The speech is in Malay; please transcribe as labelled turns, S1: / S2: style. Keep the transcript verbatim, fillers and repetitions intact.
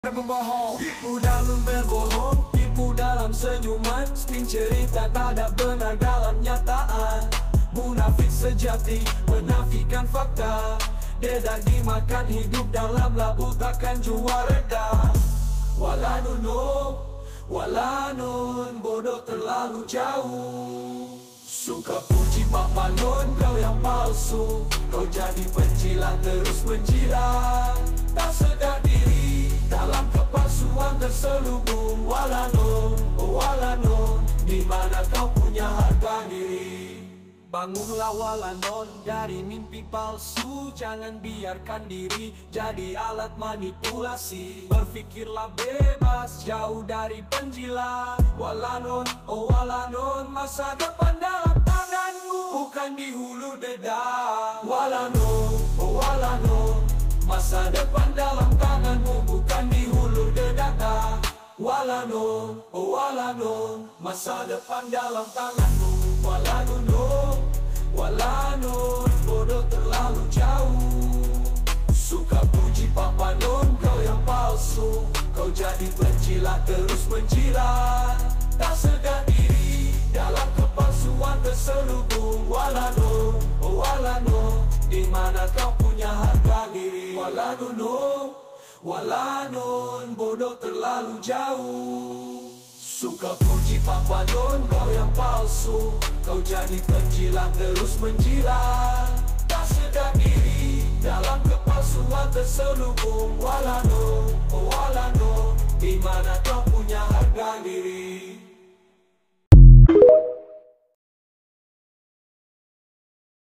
S1: dan pembohong.
S2: Tipu dalam berbohong, tipu dalam senyuman, spin cerita tak ada benar dalam nyataan. Munafik sejati, menafikan fakta. Dedah dimakan hidup dalam labu takkan jua reda. Walanun, walanun, bodoh terlalu jauh. Suka puji Pak Manon, kau yang palsu. Kau jadi penjilat terus menjilat. Tak sedar diri, dalam kepalsuan terselubung. Walanun, oh walanun, di mana kau punya harga diri? Bangunlah walanon dari mimpi palsu. Jangan biarkan diri jadi alat manipulasi. Berfikirlah bebas, jauh dari penjilat. Walanon, oh walanon, masa depan dalam tanganmu, bukan di hulu dedah. Walanon, oh walanon, masa depan dalam tanganmu, bukan di hulu dedah. Walanon, oh walanon, masa depan dalam tanganmu. Walanun, oh, walanun, bodoh terlalu jauh. Suka puji Pak Manon, kau yang palsu. Kau jadi penjilat terus menjilat. Tak sedar diri, dalam kepalsuan terselubung. Walanun, oh walanun, di mana kau punya harga diri? Walanun, oh, walanun, bodoh terlalu jauh. Suka puji Pak Manon, kau yang palsu. Kau jadi penjilat terus menjilat. Tak sedar diri, dalam kepalsuan terselubung. Walanun, oh walanun, di mana